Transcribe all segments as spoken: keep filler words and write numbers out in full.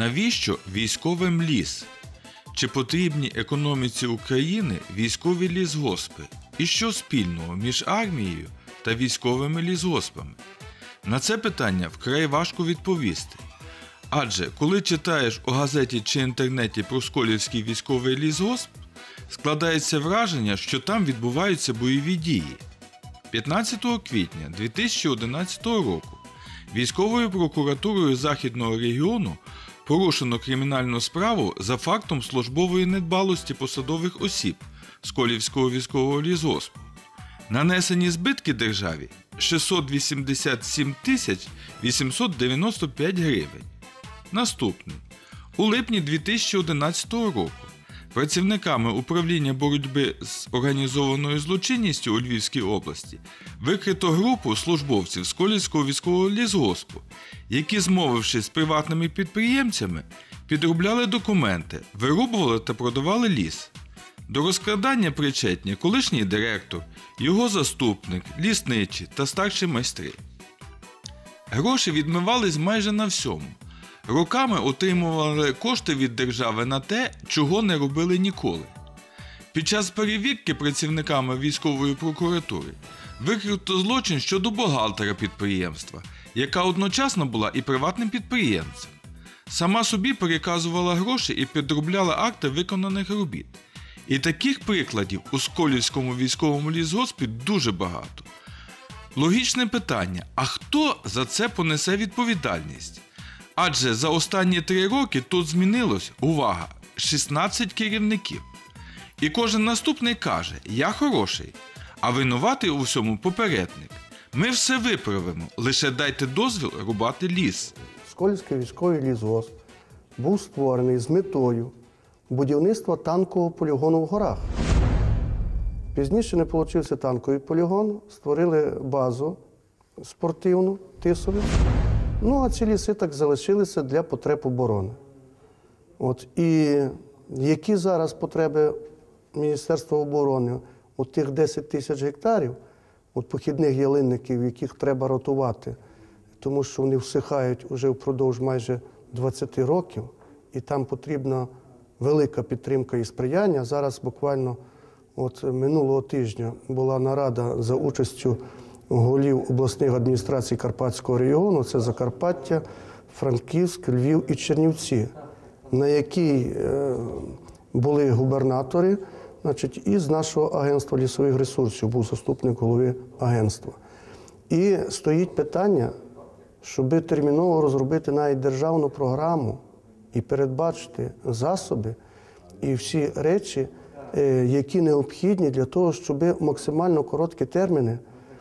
Навіщо військовим ліс? Чи потрібні економіці України військові лісгоспи? І що спільного між армією та військовими лісгоспами? На це питання вкрай важко відповісти. Адже коли читаєш у газеті чи інтернеті про Сколівський військовий лісгосп, складається враження, що там відбуваються бойові дії. п'ятнадцятого квітня дві тисячі одинадцятого року військовою прокуратурою Західного регіону порушено кримінальну справу за фактом службової недбалості посадових осіб Сколівського військового лісгоспу. Нанесені збитки державі шістсот вісімдесят сім тисяч вісімсот дев'яносто п'ять гривень. Наступний. У липні дві тисячі одинадцятого року працівниками управління боротьби з організованою злочинністю у Львівській області викрито групу службовців Сколівського військового лісгоспу, які, змовившись з приватними підприємцями, підробляли документи, вирубували та продавали ліс. До розкрадання причетні колишній директор, його заступник, лісничі та старші майстри. Гроші відмивались майже на всьому. Роками отримували кошти від держави на те, чого не робили ніколи. Під час перевірки працівниками військової прокуратури викрито злочин щодо бухгалтера підприємства, яка одночасно була і приватним підприємцем. Сама собі переказувала гроші і підробляла акти виконаних робіт. І таких прикладів у Сколівському військовому лісгоспі дуже багато. Логічне питання, а хто за це понесе відповідальність? Адже за останні три роки тут змінилось, увага, шістнадцять керівників. І кожен наступний каже, я хороший, а винуватий у всьому попередник. Ми все виправимо, лише дайте дозвіл рубати ліс. Сколівський військовий лісгосп був створений з метою будівництва танкового полігону в горах. Пізніше не вийшов танковий полігон, створили базу спортивну, Тисовицю. Ну, а ці ліси так залишилися для потреб оборони. От, і які зараз потреби Міністерства оборони? От тих десять тисяч гектарів, от похідних ялинників, яких треба ротувати, тому що вони всихають вже впродовж майже двадцяти років, і там потрібна велика підтримка і сприяння. Зараз буквально от минулого тижня була нарада за участю голів обласних адміністрацій Карпатського регіону, це Закарпаття, Франківськ, Львів і Чернівці, на якій е, були губернатори, значить, і з нашого агентства лісових ресурсів був заступник голови агентства. І стоїть питання, щоб терміново розробити навіть державну програму і передбачити засоби і всі речі, е, які необхідні для того, щоб в максимально короткі терміни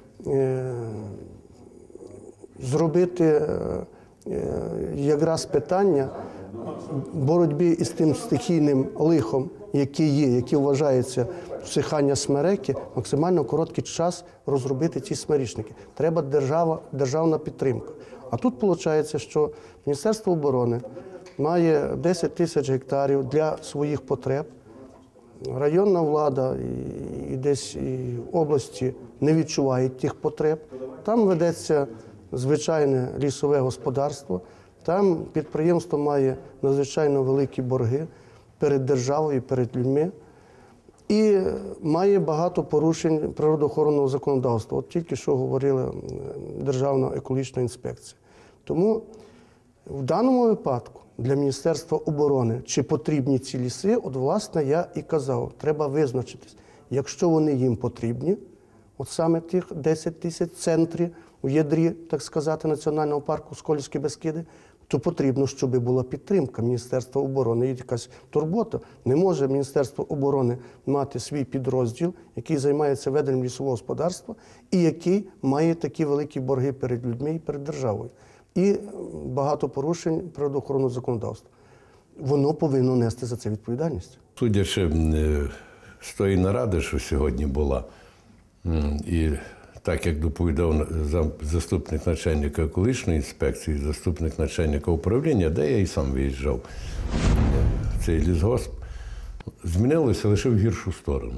зробити якраз питання боротьби із тим стихійним лихом, який є, який вважається всихання смереки, максимально короткий час розробити ці смеречники. Треба держава, державна підтримка. А тут виходить, що Міністерство оборони має десять тисяч гектарів для своїх потреб. Районна влада і, і десь і області не відчувають тих потреб. Там ведеться звичайне лісове господарство, там підприємство має надзвичайно великі борги перед державою, перед людьми і має багато порушень природоохоронного законодавства. От тільки що говорила Державна екологічна інспекція. Тому в даному випадку для Міністерства оборони, чи потрібні ці ліси, от, власне, я і казав, треба визначитись. Якщо вони їм потрібні, от саме тих десять тисяч центрів у ядрі, так сказати, Національного парку Сколівські Бескиди, то потрібно, щоб була підтримка Міністерства оборони, є якась турбота. Не може Міністерство оборони мати свій підрозділ, який займається веденням лісового господарства і який має такі великі борги перед людьми і перед державою. І багато порушень природоохоронного законодавства. Воно повинно нести за це відповідальність. Судячи з тої наради, що сьогодні була, і так як доповідав заступник начальника екологічної інспекції, заступник начальника управління, де я і сам виїжджав, цей лісгосп, змінилося лише в гіршу сторону.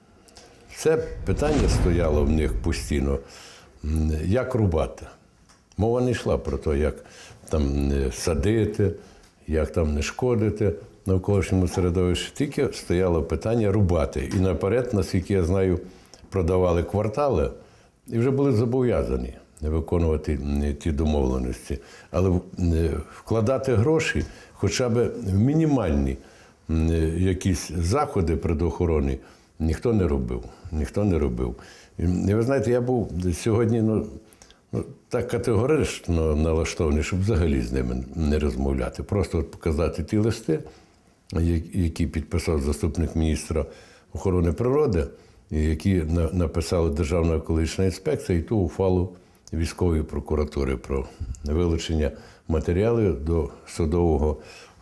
Це питання стояло в них постійно, як рубати. Мова не йшла про те, як там не садити, як там не шкодити навколишньому середовищу. Тільки стояло питання рубати. І наперед, наскільки я знаю, продавали квартали і вже були зобов'язані виконувати ті домовленості. Але вкладати гроші хоча б в мінімальні якісь заходи природоохоронні ніхто не робив. Ніхто не робив. І ви знаєте, я був сьогодні ну, ну, так категорично налаштований, щоб взагалі з ними не розмовляти. Просто от показати ті листи, які підписав заступник міністра охорони природи, які написала Державна екологічна інспекція, і ту ухвалу військової прокуратури про вилучення матеріалів до судового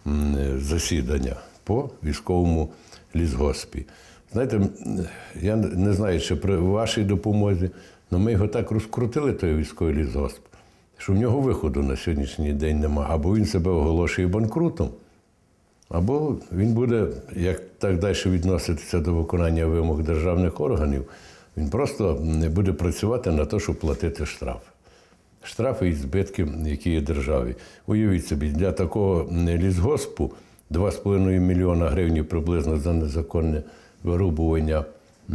засідання по військовому лісгоспі. Знаєте, я не знаю, чи при вашій допомозі, але ми його так розкрутили, той військовий лісгосп, що в нього виходу на сьогоднішній день нема. Або він себе оголошує банкрутом, або він буде, як так далі відноситися до виконання вимог державних органів, він просто не буде працювати на те, щоб платити штрафи. Штрафи і збитки, які є державі. Уявіть собі, для такого лісгоспу два з половиною мільйона гривень приблизно за незаконне вирубування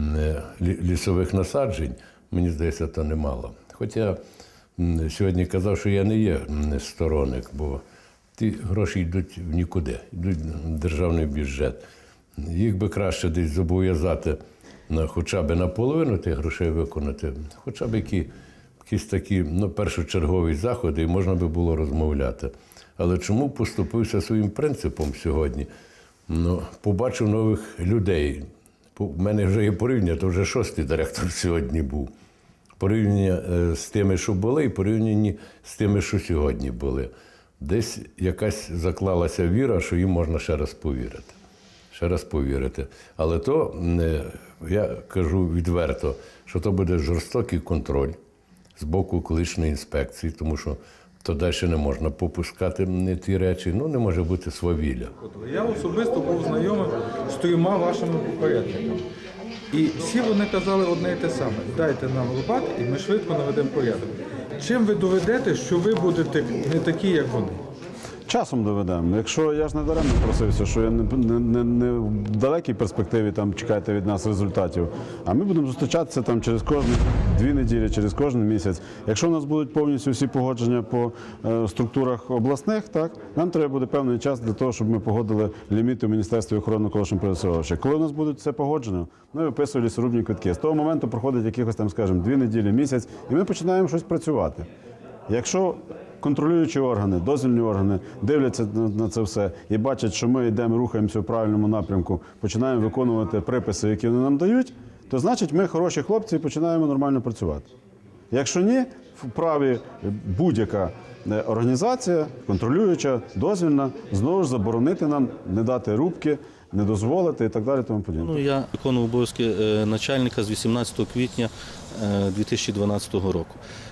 лісових насаджень, мені здається, то немало. Хоча сьогодні казав, що я не є сторонник, бо ті гроші йдуть в нікуди, йдуть в державний бюджет. Їх би краще десь зобов'язати на, хоча б наполовину тих грошей виконати, хоча б які, якісь такі ну, першочергові заходи, і можна би було розмовляти. Але чому поступився своїм принципом сьогодні? Ну, побачив нових людей. У мене вже є порівняння, то вже шостий директор сьогодні був. Порівняння з тими, що були, і порівняння з тими, що сьогодні були. Десь якась заклалася віра, що їм можна ще раз повірити. Ще раз повірити. Але то, я кажу відверто, що то буде жорстокий контроль з боку екологічної інспекції, тому що то далі не можна попускати ті речі, ну не може бути свавілля. Я особисто був знайомий з трьома вашими попередниками. І всі вони казали одне і те саме. Дайте нам рубати, і ми швидко наведемо порядок. Чим ви доведете, що ви будете не такі, як вони? Часом доведемо. Якщо я ж не даремно просився, що я не, не, не, не в далекій перспективі там чекайте від нас результатів, а ми будемо зустрічатися там через кожні дві неділі, через кожен місяць. Якщо у нас будуть повністю всі погодження по е, структурах обласних, так нам треба буде певний час для того, щоб ми погодили ліміти в Міністерстві охорони навколишнього середовища. Коли у нас буде це погоджено, ми виписуємо лісорубні квитки. З того моменту проходить якихось там, скажімо, дві неділі, місяць, і ми починаємо щось працювати. Якщо контролюючі органи, дозвільні органи дивляться на це все і бачать, що ми йдемо, рухаємося в правильному напрямку, починаємо виконувати приписи, які вони нам дають, то значить ми хороші хлопці і починаємо нормально працювати. Якщо ні, в праві будь-яка організація, контролююча, дозвільна, знову ж заборонити нам, не дати рубки, не дозволити і так далі. Тому подібне. Ну, я виконував обов'язки начальника з вісімнадцятого квітня дві тисячі дванадцятого року.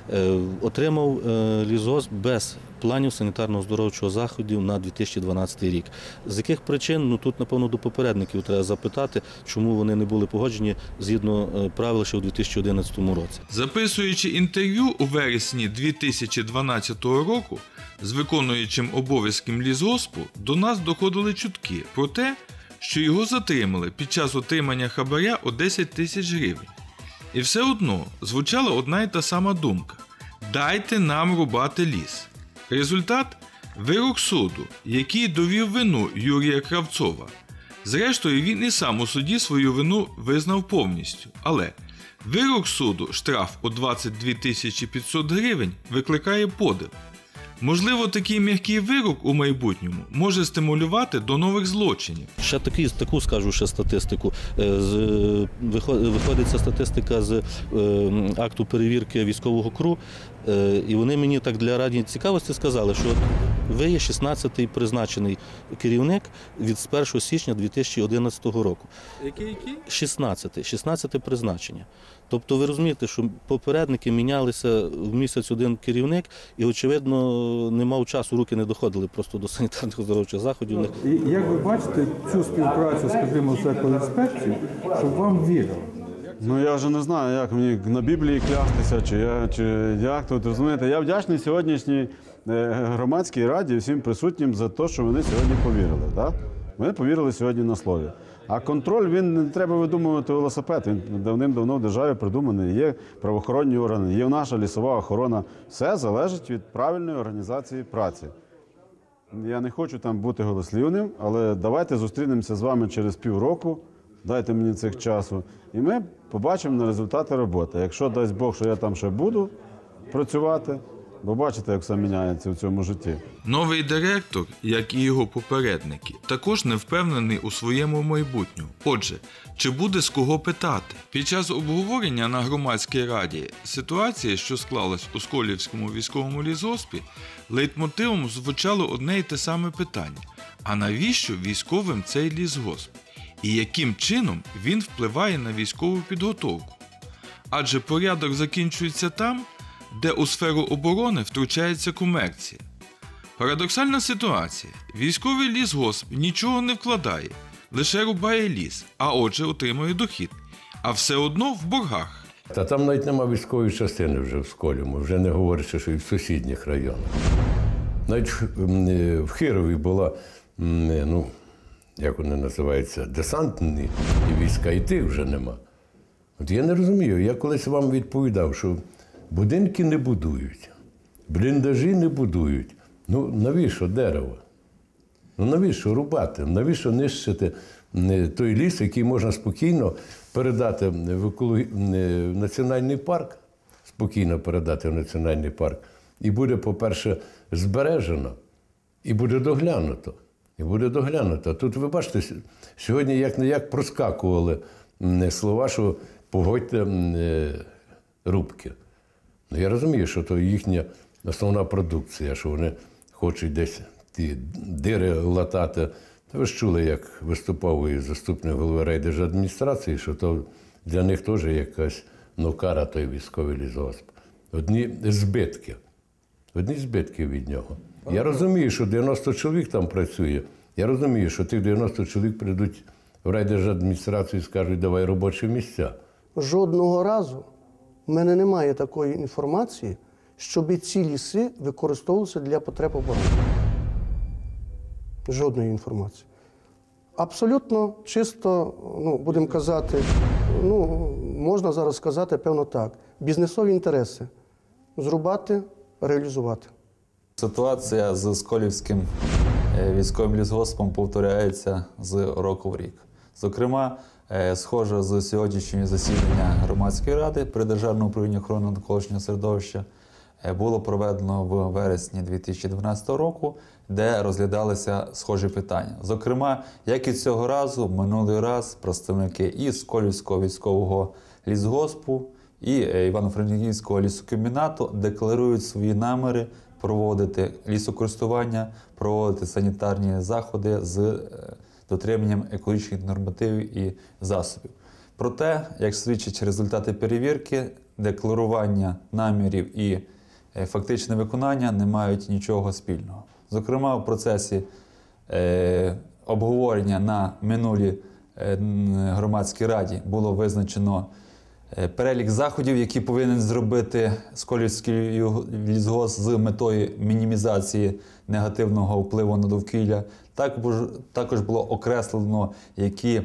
Отримав лісгосп без планів санітарно-оздоровчого заходів на дві тисячі дванадцятий рік. З яких причин? Ну тут, напевно, до попередників треба запитати, чому вони не були погоджені згідно правил ще у дві тисячі одинадцятому році. Записуючи інтерв'ю у вересні дві тисячі дванадцятого року з виконуючим обов'язком лісгоспу, до нас доходили чутки про те, що його затримали під час отримання хабаря у десять тисяч гривень. І все одно звучала одна і та сама думка – дайте нам рубати ліс. Результат – вирок суду, який довів вину Юрія Кравцова. Зрештою, він і сам у суді свою вину визнав повністю. Але вирок суду, штраф у двадцять дві тисячі п'ятсот гривень, викликає подив. Можливо, такий м'який вирок у майбутньому може стимулювати до нових злочинів. Ще такі, таку скажу ще статистику. З, виходить ця статистика з е, акту перевірки військового КРУ, е, і вони мені так для раді цікавості сказали, що ви є шістнадцятий призначений керівник від першого січня дві тисячі одинадцятого року. Який, який? шістнадцятий. шістнадцяте призначення. Тобто ви розумієте, що попередники мінялися в місяць один керівник і, очевидно, не мав часу, руки не доходили просто до санітарних оздоровчих заходів. І як ви бачите цю співпрацю, скажімо, з екоінспекцією, щоб вам вірили? Ну я вже не знаю, як мені на Біблії клястися, чи, я, чи як тут, розумієте. Я вдячний сьогоднішній е, громадській раді, всім присутнім за те, що вони сьогодні повірили. Так? Вони повірили сьогодні на слові. А контроль, він не треба видумувати велосипед, він давним-давно в державі придуманий. Є правоохоронні органи, є наша лісова охорона. Все залежить від правильної організації праці. Я не хочу там бути голослівним, але давайте зустрінемося з вами через півроку, дайте мені цих часу, і ми побачимо на результати роботи. Якщо дасть Бог, що я там ще буду працювати, бо бачите, як все міняється в цьому житті. Новий директор, як і його попередники, також не впевнений у своєму майбутньому. Отже, чи буде з кого питати? Під час обговорення на громадській раді ситуації, що склалась у Сколівському військовому лісгоспі, лейтмотивом звучало одне й те саме питання. А навіщо військовим цей лісгосп? І яким чином він впливає на військову підготовку? Адже порядок закінчується там, де у сферу оборони втручається комерція. Парадоксальна ситуація. Військовий лісгосп нічого не вкладає, лише рубає ліс, а отже отримує дохід. А все одно в боргах. Та там навіть нема військової частини вже в Сколівому, вже не говорячи, що і в сусідніх районах. Навіть в Хирові була, ну, як вони називаються, десантні війська, і тих вже нема. От я не розумію, я колись вам відповідав, що будинки не будують, бліндажі не будують. Ну, навіщо дерево? Ну, навіщо рубати? Навіщо нищити той ліс, який можна спокійно передати в, екологі... в національний парк, спокійно передати в національний парк, і буде, по-перше, збережено, і буде доглянуто. І буде доглянуто. Тут, ви бачите, сьогодні як-не-як проскакували слова, що погодьте рубки. Ну, я розумію, що то їхня основна продукція, що вони хочуть десь ті дири латати. Та ви ж чули, як виступав і заступник голови райдержадміністрації, що то для них теж якась ну, кара той військовий лісгосп. Одні збитки. Одні збитки від нього. Я розумію, що дев'яносто чоловік там працює. Я розумію, що тих дев'яносто чоловік прийдуть в райдержадміністрацію і скажуть, давай робочі місця. Жодного разу в мене немає такої інформації, щоб ці ліси використовувалися для потреб оборони. Жодної інформації. Абсолютно чисто, ну, будемо казати, ну, можна зараз сказати, певно так, бізнесові інтереси. Зрубати, реалізувати. Ситуація з Сколівським військовим лісгоспом повторяється з року в рік. Зокрема, схоже з сьогоднішнього засідання громадської ради при Державному управлінні охорони навколишнього середовища було проведено в вересні дві тисячі дванадцятого року, де розглядалися схожі питання. Зокрема, як і цього разу, минулий раз представники і Сколівського військового лісгоспу, і Івано-Франківського лісокомбінату декларують свої наміри проводити лісокористування, проводити санітарні заходи з дотриманням екологічних нормативів і засобів. Проте, як свідчать результати перевірки, декларування намірів і фактичне виконання не мають нічого спільного. Зокрема, в процесі е, обговорення на минулій е, громадській раді було визначено е, перелік заходів, які повинен зробити Сколівський лісгосп з метою мінімізації негативного впливу на довкілля. Також, також було окреслено, які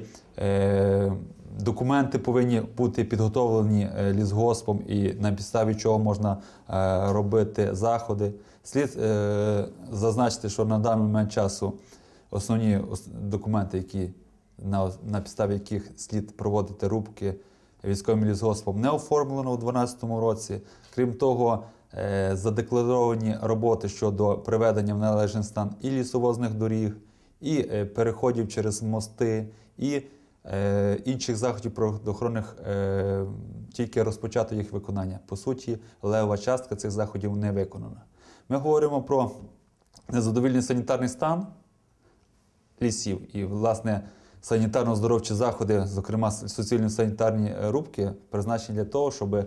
е, документи повинні бути підготовлені лісгоспом і на підставі чого можна е, робити заходи. Слід е, зазначити, що на даний момент часу основні документи, які, на, на підставі яких слід проводити рубки військовим лісгоспом, не оформлено у дві тисячі дванадцятому році. Крім того, е, задекларовані роботи щодо приведення в належний стан і лісовозних доріг, і е, переходів через мости, і е, інших заходів природоохоронних, е, тільки розпочато їх виконання. По суті, левова частка цих заходів не виконана. Ми говоримо про незадовільний санітарний стан лісів і, власне, санітарно-здоровчі заходи, зокрема суцільно-санітарні рубки, призначені для того, щоб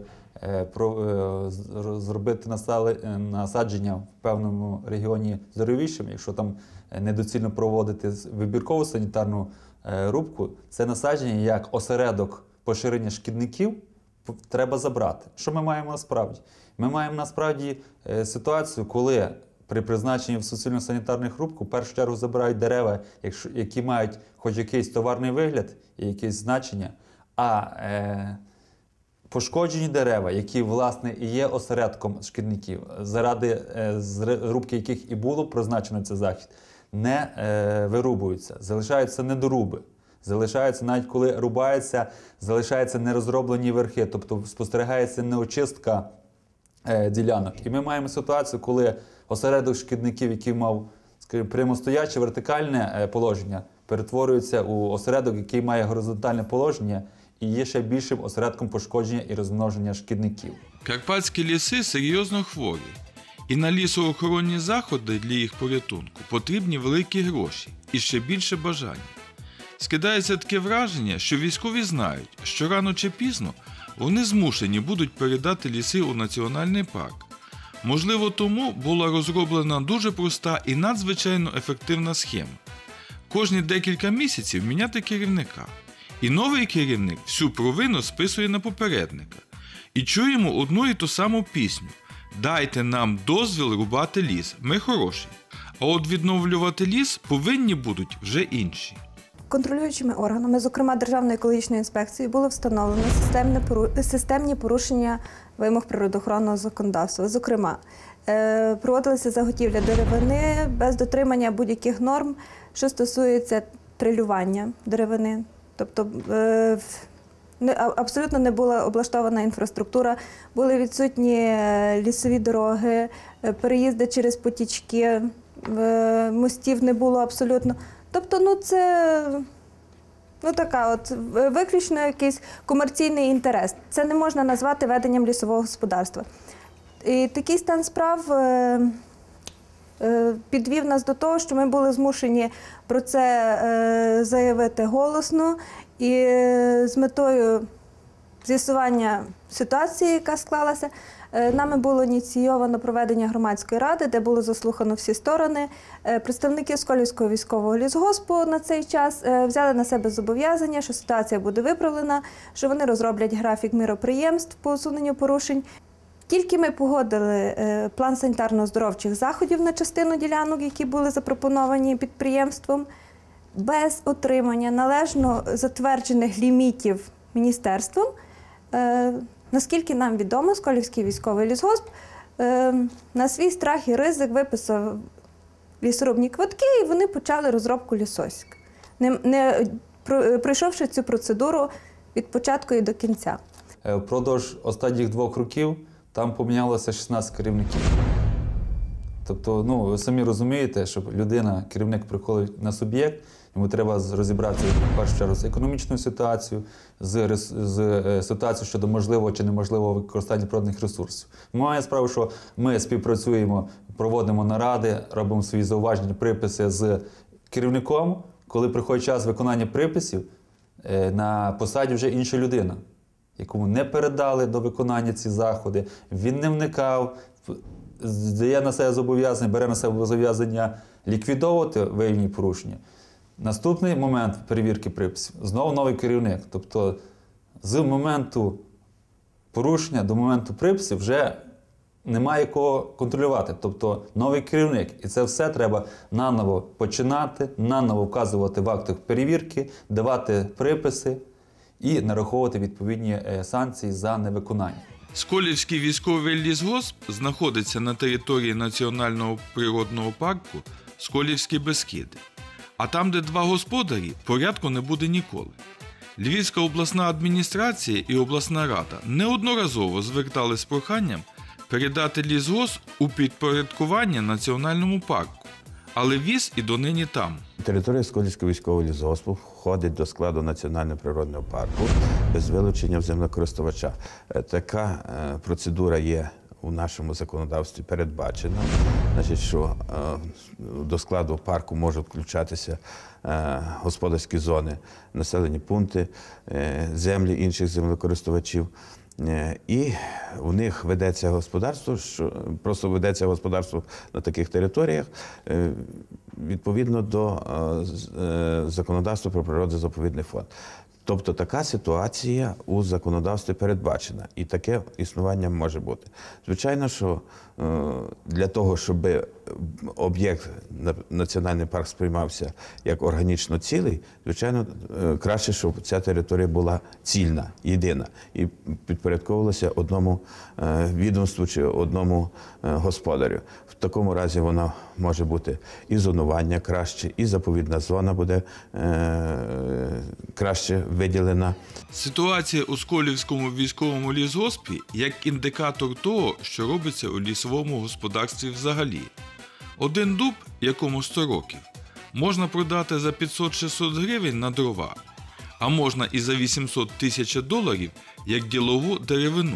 зробити насадження в певному регіоні здоровішим. Якщо там недоцільно проводити вибіркову санітарну рубку, це насадження як осередок поширення шкідників треба забрати. Що ми маємо насправді? Ми маємо насправді е, ситуацію, коли при призначенні в суцільно-санітарну рубку в першу чергу забирають дерева, якщо, які мають хоч якийсь товарний вигляд і якесь значення, а е, пошкоджені дерева, які, власне, і є осередком шкідників, заради е, рубки яких і було призначено цей захід, не е, вирубуються, залишаються недоруби. Залишаються, навіть коли рубається, залишаються нерозроблені верхи, тобто спостерігається неочистка е, ділянок. І ми маємо ситуацію, коли осередок шкідників, який мав, скажімо, прямостояче вертикальне е, положення, перетворюється у осередок, який має горизонтальне положення і є ще більшим осередком пошкодження і розмноження шкідників. Карпатські ліси серйозно хворі, і на лісоохоронні заходи для їх порятунку потрібні великі гроші і ще більше бажання. Скидається таке враження, що військові знають, що рано чи пізно вони змушені будуть передати ліси у національний парк. Можливо, тому була розроблена дуже проста і надзвичайно ефективна схема. Кожні декілька місяців міняти керівника. І новий керівник всю провину списує на попередника. І чуємо одну і ту саму пісню «Дайте нам дозвіл рубати ліс, ми хороші». А от відновлювати ліс повинні будуть вже інші. Контролюючими органами, зокрема Державною екологічною інспекцією, було встановлено системні порушення вимог природоохоронного законодавства. Зокрема, проводилася заготівля деревини без дотримання будь-яких норм, що стосується трилювання деревини. Тобто абсолютно не була облаштована інфраструктура, були відсутні лісові дороги, переїзди через потічки, мостів не було абсолютно. Тобто, ну це ну, така от, виключно якийсь комерційний інтерес. Це не можна назвати веденням лісового господарства. І такий стан справ е, е, підвів нас до того, що ми були змушені про це е, заявити голосно і е, з метою з'ясування ситуації, яка склалася, нами було ініційовано проведення громадської ради, де було заслухано всі сторони. Представники Сколівського військового лісгоспу на цей час взяли на себе зобов'язання, що ситуація буде виправлена, що вони розроблять графік міроприємств по усуненню порушень. Тільки ми погодили план санітарно-оздоровчих заходів на частину ділянок, які були запропоновані підприємством, без отримання належно затверджених лімітів міністерством. Наскільки нам відомо, Сколівський військовий лісгосп на свій страх і ризик виписав лісорубні квитки, і вони почали розробку лісосік, не, не пройшовши цю процедуру від початку і до кінця. Впродовж останніх двох років там помінялося шістнадцять керівників. Тобто, ну, ви самі розумієте, що людина, керівник приходить на суб'єкт, йому треба розібратися в першу чергу з економічною ситуацією, з, з ситуацією щодо можливого чи неможливого використання природних ресурсів. Ми маємо справу, що ми співпрацюємо, проводимо наради, робимо свої зауваження, приписи з керівником. Коли приходить час виконання приписів, на посаді вже інша людина, якому не передали до виконання ці заходи, він не вникав, здає на себе зобов'язання, бере на себе зобов'язання ліквідовувати виявлені порушення. Наступний момент перевірки приписів – знову новий керівник. Тобто з моменту порушення до моменту приписів вже немає кого контролювати. Тобто новий керівник. І це все треба наново починати, наново вказувати в актах перевірки, давати приписи і нараховувати відповідні санкції за невиконання. Сколівський військовий лісгосп знаходиться на території Національного природного парку Сколівські Бескиди. А там, де два господарі, порядку не буде ніколи. Львівська обласна адміністрація і обласна рада неодноразово звертали з проханням передати лісгосп у підпорядкування Національному парку, але віз і донині там. Територія Сколівського військового лісгоспу входить до складу Національного природного парку без вилучення землекористувача. Така процедура є у нашому законодавстві передбачена. Значить, що до складу парку можуть включатися господарські зони, населені пункти, землі інших землекористувачів. І у них ведеться господарство, що просто ведеться господарство на таких територіях відповідно до законодавства про природно-заповідний фонд. Тобто така ситуація у законодавстві передбачена, і таке існування може бути. Звичайно, що для того, щоб об'єкт національний парк сприймався як органічно цілий, звичайно, краще, щоб ця територія була цільна, єдина і підпорядковувалася одному відомству чи одному господарю. В такому разі вона може бути і зонування краще, і заповідна зона буде краще виділена. Ситуація у Сколівському військовому лісгоспі як індикатор того, що робиться у лісовому господарстві взагалі. Один дуб, якому сто років, можна продати за п'ятсот-шістсот гривень на дрова, а можна і за вісімсот тисяч доларів як ділову деревину.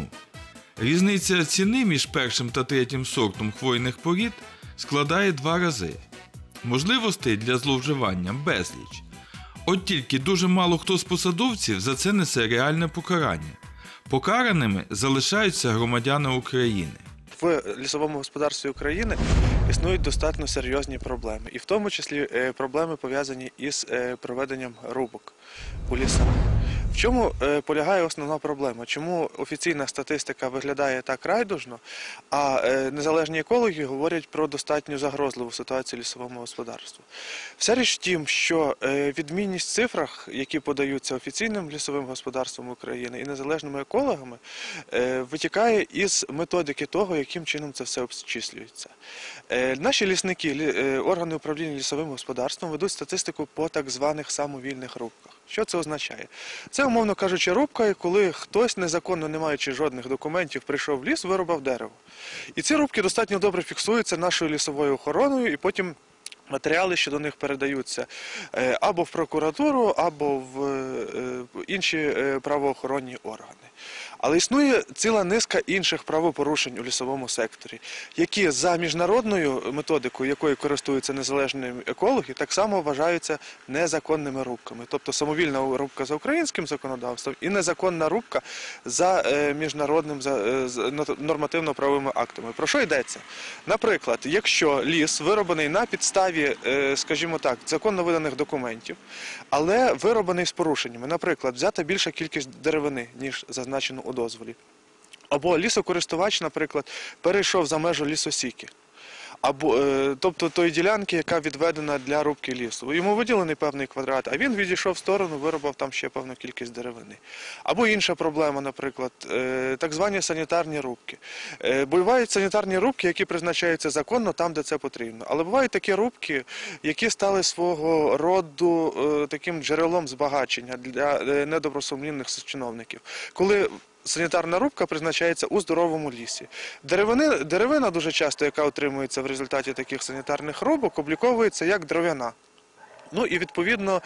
Різниця ціни між першим та третім сортом хвойних порід складає два рази. Можливостей для зловживання безліч. От тільки дуже мало хто з посадовців за це несе реальне покарання. Покараними залишаються громадяни України. В лісовому господарстві України існують достатньо серйозні проблеми. І в тому числі проблеми пов'язані із проведенням рубок у лісах. В чому полягає основна проблема? Чому офіційна статистика виглядає так райдужно, а незалежні екологи говорять про достатньо загрозливу ситуацію лісовому господарству? Вся річ в тім, що відмінність в цифрах, які подаються офіційним лісовим господарством України і незалежними екологами, витікає із методики того, яким чином це все обчислюється. Наші лісники, органи управління лісовим господарством ведуть статистику по так званих самовільних рубках. Що це означає? Це, умовно кажучи, рубка, коли хтось, незаконно не маючи жодних документів, прийшов в ліс, вирубав дерево. І ці рубки достатньо добре фіксуються нашою лісовою охороною, і потім матеріали щодо них передаються або в прокуратуру, або в інші правоохоронні органи. Але існує ціла низка інших правопорушень у лісовому секторі, які за міжнародною методикою, якою користуються незалежні екологи, так само вважаються незаконними рубками. Тобто самовільна рубка за українським законодавством і незаконна рубка за міжнародним нормативно-правовими актами. Про що йдеться? Наприклад, якщо ліс вирубаний на підставі, скажімо так, законно виданих документів, але вирубаний з порушеннями, наприклад, взята більша кількість деревини, ніж зазначено у дозволі. Або лісокористувач, наприклад, перейшов за межу лісосіки. Або, тобто тої ділянки, яка відведена для рубки лісу. Йому виділений певний квадрат, а він відійшов в сторону, вирубав там ще певну кількість деревини. Або інша проблема, наприклад, так звані санітарні рубки. Бувають санітарні рубки, які призначаються законно там, де це потрібно. Але бувають такі рубки, які стали свого роду таким джерелом збагачення для недобросумлінних чиновників. Коли санітарна рубка призначається у здоровому лісі. Деревини, деревина дуже часто, яка отримується в результаті таких санітарних рубок, обліковується як дров'яна. Ну і відповідно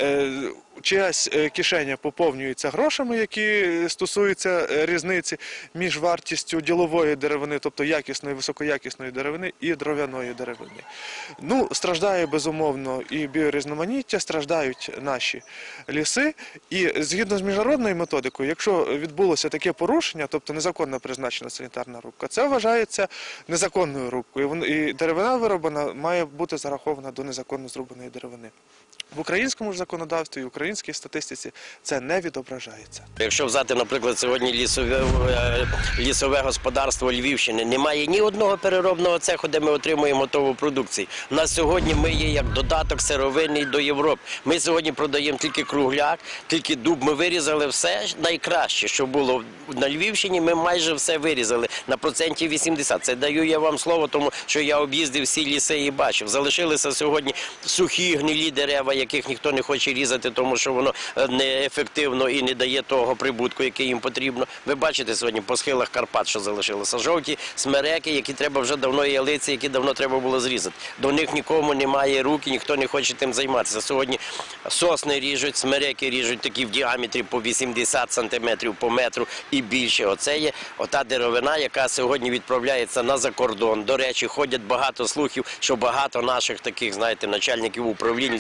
чиясь кишеня поповнюється грошами, які стосуються різниці між вартістю ділової деревини, тобто якісної, високоякісної деревини і дров'яної деревини. Ну, страждає безумовно і біорізноманіття, страждають наші ліси. І згідно з міжнародною методикою, якщо відбулося таке порушення, тобто незаконно призначена санітарна рубка, це вважається незаконною рубкою. І деревина вироблена має бути зарахована до незаконно зрубаної деревини. В українському ж законодавстві і українській статистиці це не відображається. Якщо взяти, наприклад, сьогодні лісове, лісове господарство Львівщини, немає ні одного переробного цеху, де ми отримуємо готову продукцію. У нас сьогодні ми є як додаток сировинний до Європи. Ми сьогодні продаємо тільки кругляк, тільки дуб. Ми вирізали все найкраще, що було на Львівщині, ми майже все вирізали на процентів вісімдесят. Це даю я вам слово, тому що я об'їздив всі ліси і бачив. Залишилися сьогодні сухі, гнилі дерева, яких ніхто не хоче різати, тому що воно неефективно і не дає того прибутку, який їм потрібно. Ви бачите сьогодні по схилах Карпат, що залишилося. Жовті смереки, які треба вже давно, ялиці, які давно треба було зрізати. До них нікому немає руки, ніхто не хоче тим займатися. Сьогодні сосни ріжуть, смереки ріжуть такі в діаметрі по вісімдесят сантиметрів, по метру і більше. Оце є ота деревина, яка сьогодні відправляється на закордон. До речі, ходять багато слухів, що багато наших таких, знаєте, начальників управлінь лісництв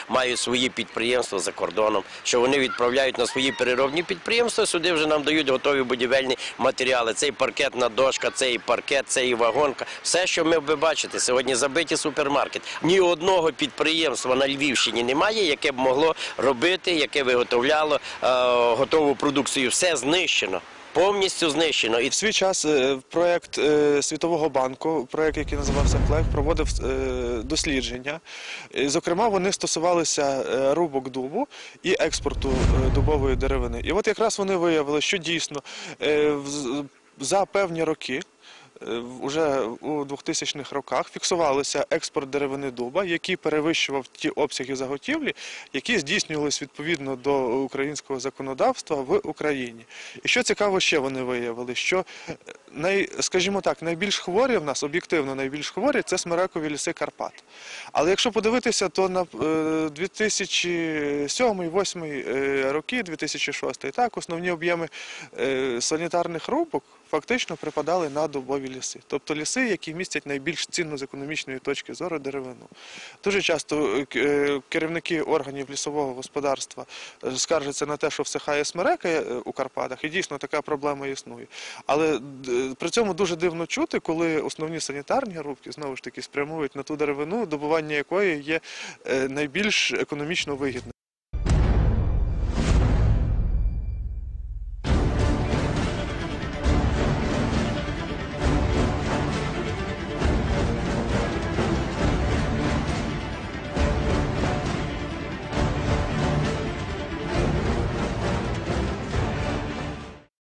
мають свої підприємства за кордоном, що вони відправляють на свої переробні підприємства, сюди вже нам дають готові будівельні матеріали. Це і паркетна дошка, це і паркет, це і вагонка. Все, що ми ви бачите, сьогодні забиті супермаркет. Ні одного підприємства на Львівщині немає, яке б могло робити, яке виготовляло е, готову продукцію. Все знищено. Повністю знищено. І в свій час е, проєкт е, Світового банку, проєкт, який називався ФЛЕГ, проводив е, дослідження. І, зокрема, вони стосувалися е, рубок дубу і експорту е, дубової деревини. І от якраз вони виявили, що дійсно е, в, за певні роки, уже у двохтисячних роках фіксувалося експорт деревини дуба, який перевищував ті обсяги заготівлі, які здійснювалися відповідно до українського законодавства в Україні. І що цікаво, ще вони виявили, що, най, скажімо так, найбільш хворі в нас, об'єктивно найбільш хворі, це смерекові ліси Карпат. Але якщо подивитися, то на дві тисячі сьомий - дві тисячі восьмий роки, дві тисячі шостий, так, основні об'єми санітарних рубок фактично припадали на дубові ліси. Тобто ліси, які містять найбільш цінну з економічної точки зору деревину. Дуже часто керівники органів лісового господарства скаржаться на те, що всихає смерека у Карпатах, і дійсно така проблема існує. Але при цьому дуже дивно чути, коли основні санітарні рубки, знову ж таки, спрямують на ту деревину, добування якої є найбільш економічно вигідним.